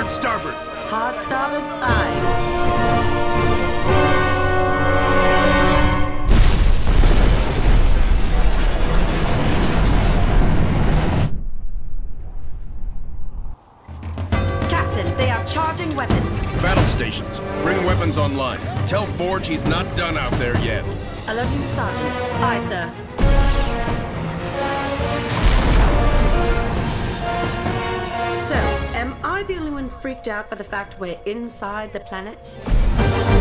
Hard starboard. Hard starboard? Aye. Captain, they are charging weapons. Battle stations. Bring weapons online. Tell Forge he's not done out there yet. Alerting the sergeant. Aye, sir. So, am I the only one freaked out by the fact we're inside the planet?